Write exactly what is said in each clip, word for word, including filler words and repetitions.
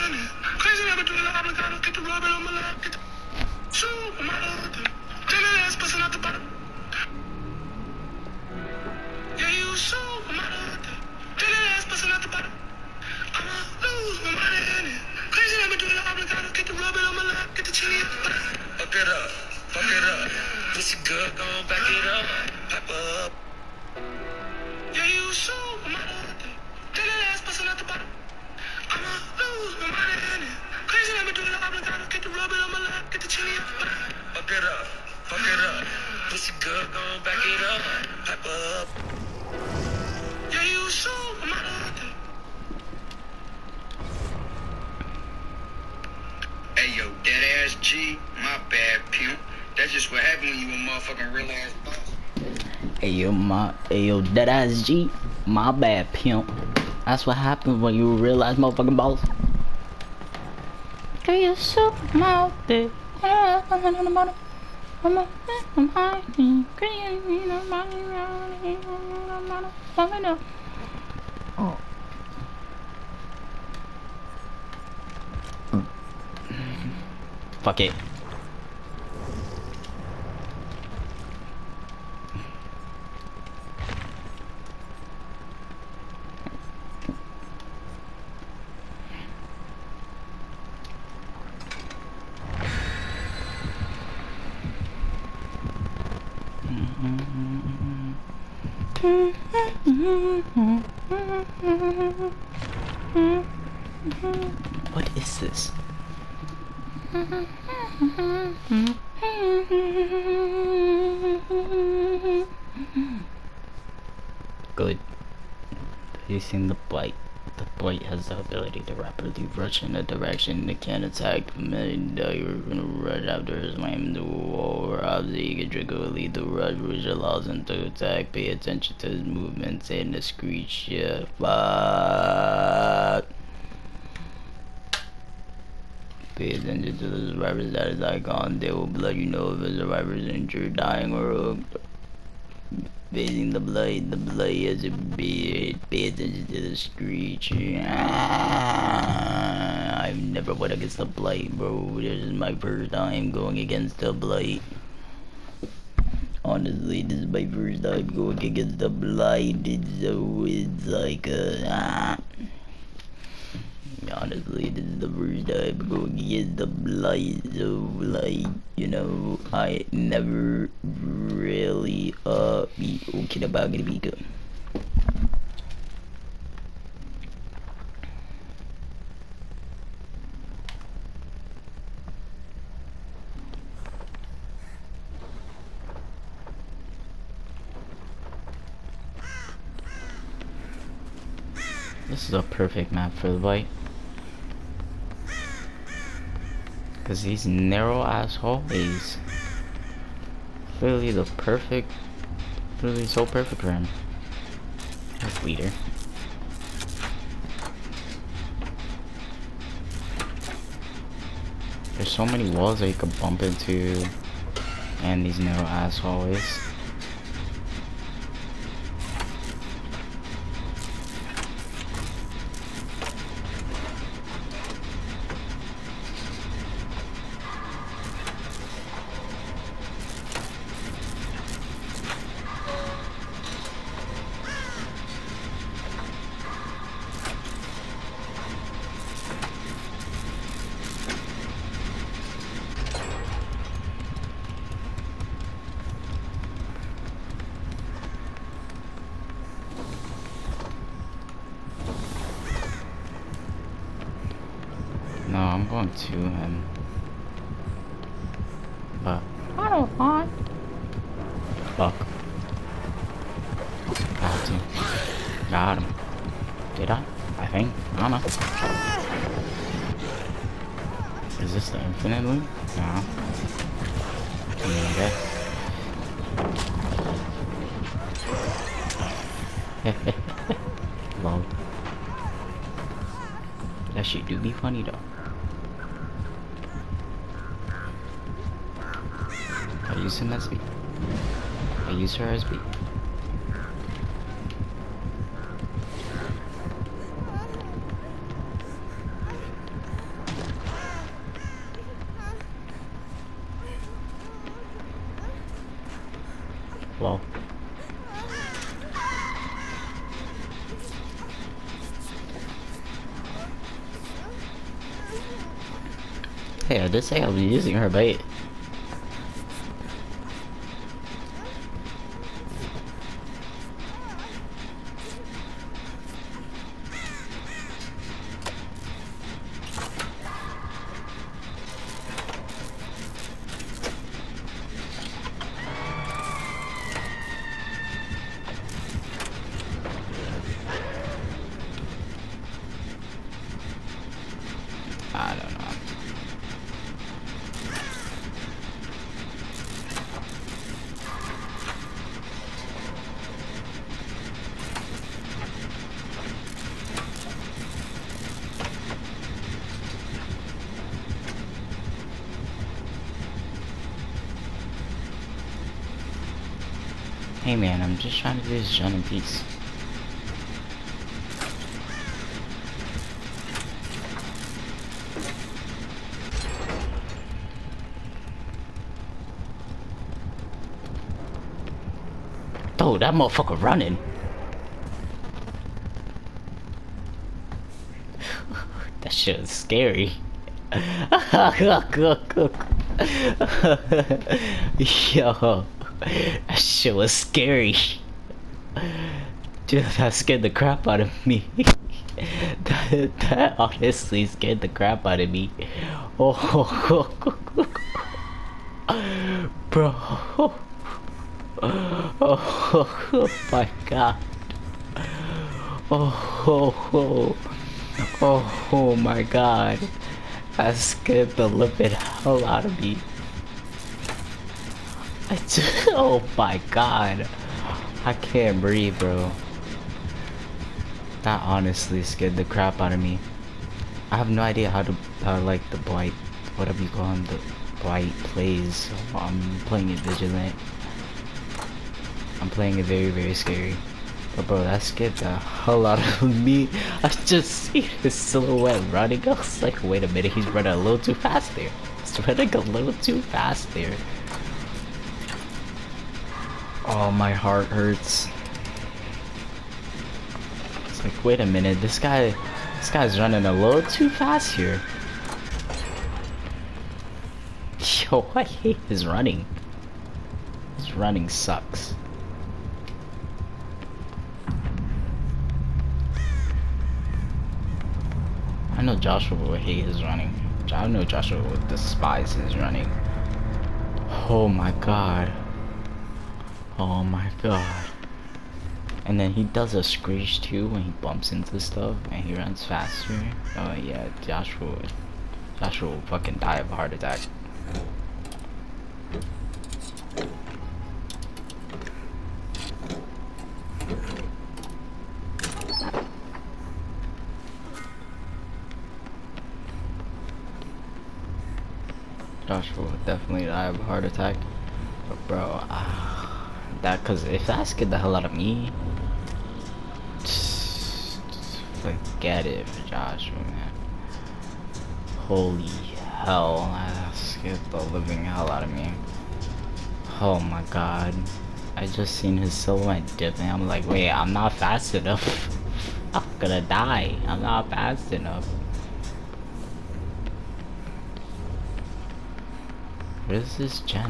money. Crazy never do it, I'm gotta get the rubber on my lap. Get the shoe on my other. Then the ass busting out the bottom. Yeah, you shoe on my other. Then the ass busting out the bottom. I'ma lose my money in it. Crazy never do it, I'm gotta get the rubber on my lap. Get the chili up. Fuck it up, fuck it up. Pussy good, gon' back it up. Pipe up. Yeah, you shoe on my other. Then the ass busting out the bottom. I'ma lose my money in it. Crazy never do it, I'm gotta get the rubber on my lap. Get the chili up. Fuck it up, fuck it up. Pussy good, gon' back it up. Pipe up. Yeah, you shoe on my other. Hey yo, dead ass G, my bad pimp. That's just what happened when you a motherfucking real ass boss. Hey yo, my, hey yo, dead ass G, my bad pimp. That's what happens when you realize motherfucking boss. Can you shoot him out there? Oh. Fuck it. What is this? Good. Facing the blight. The blight has the ability to rapidly rush in a direction it can attack. And uh, you're gonna rush after his slam the wall or obviously you can trigger a lethal rush which allows him to attack. Pay attention to his movements and the screech. Yeah, fuck. Pay attention to the survivor's status icon. They will let you know if a survivor is injured, dying, or hooked. Facing the blade, the blade has a beard. Pay attention to the screech. Ah, I've never went against the blade, bro. This is my first time going against the blade. Honestly, this is my first time going against the blade, so it's like a. Ah. Honestly, this is the first time going against the blight, so like, you know, I never really uh be okay about it be good. This is a perfect map for the blight. Cause these narrow ass hallways, really the perfect, really so perfect for him. That's leader. There's so many walls that you could bump into, and these narrow ass hallways. No, I'm going to him. But I don't want. Fuck. Got to. Got him. Did I? I think. I don't know. Is this the infinite loop? No. Okay. Lol. That shit do be funny though. I use him as B. I use her as B. Hey, I did say I'll be using her bait. I don't know. Hey man, I'm just trying to do this John in peace. Oh, that motherfucker running. That shit is scary. Yo, that shit was scary. Dude, that scared the crap out of me. that, that honestly scared the crap out of me. Oh, bro. Oh, oh my god. Oh, oh, oh, oh, oh my god. That scared the living hell out of me. I just, oh my god. I can't breathe, bro. That honestly scared the crap out of me. I have no idea how to, how like the blight, whatever you call him, the blight plays. So I'm playing it vigilant. I'm playing it very, very scary. But bro, that scared the hell out of me. I just see his silhouette running. I was like, wait a minute, he's running a little too fast there. He's running a little too fast there. Oh, my heart hurts. It's like, wait a minute, this guy, this guy's running a little too fast here. Yo, I hate his running. His running sucks. I know Joshua would hate his running. I know Joshua would despise his running. Oh my god. Oh my god. And then he does a screech too when he bumps into stuff and he runs faster. Oh yeah, Joshua would, Joshua will fucking die of a heart attack. Joshua would definitely die of a heart attack. But bro, uh, that, cause if that scared the hell out of me, just forget it for Joshua, man. Holy hell, that scared the living hell out of me. Oh my god. I just seen his silhouette dip and I'm like, wait, I'm not fast enough. I'm gonna die. I'm not fast enough. Where is this gen?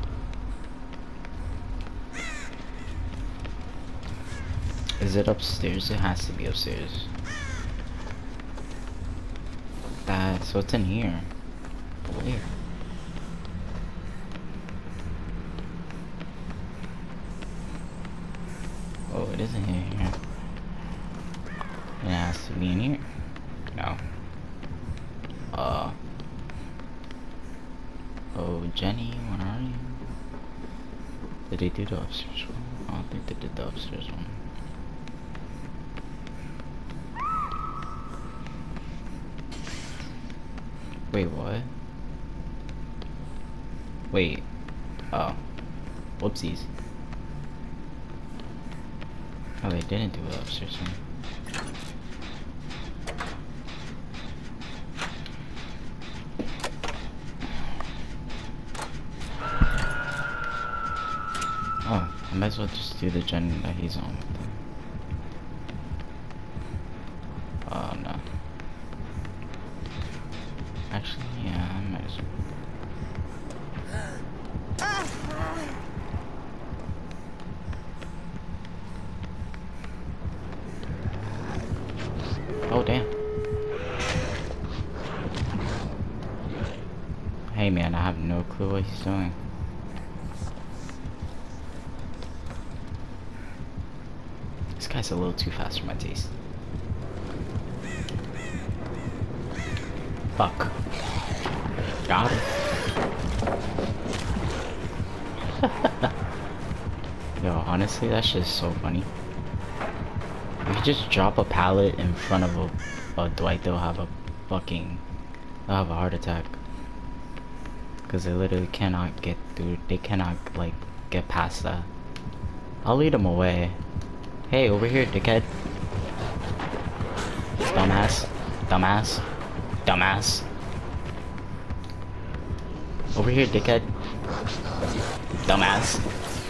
Is it upstairs? It has to be upstairs. That, so it's in here. Where? Oh, it is in here. It has to be in here. No. Uh. Oh, Jenny, where are you? Did they do the upstairs one? I don't think they did the upstairs one. Wait, what? Wait. Oh. Whoopsies. Oh, they didn't do the upstairs one. Oh, I might as well just do the gen that he's on. Oh no. Actually, yeah, I might Oh damn. Hey man, I have no clue what he's doing. This guy's a little too fast for my taste. Fuck. Got him. Yo, honestly, that's just so funny. If you just drop a pallet in front of a, a Dwight, they'll have a fucking, they'll have a heart attack. Cause they literally cannot get through, they cannot like get past that. I'll lead them away. Hey, over here, dickhead. Dumbass. Dumbass. Dumbass. Over here, dickhead. Dumbass.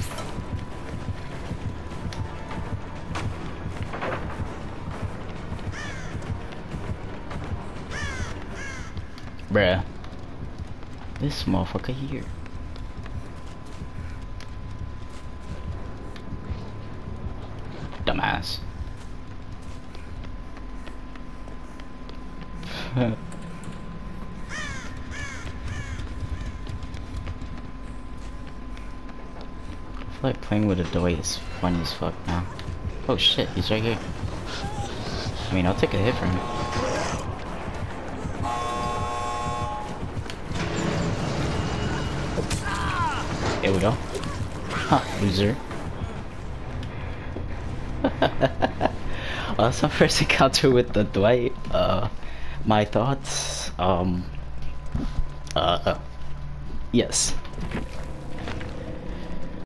Bruh. This motherfucker here. Dumbass. I feel like playing with a Dwight is funny as fuck now. Oh shit, he's right here. I mean, I'll take a hit from him. There we go. Huh, loser. Well, that's my first encounter with the Dwight. Uh, my thoughts, um, uh, yes.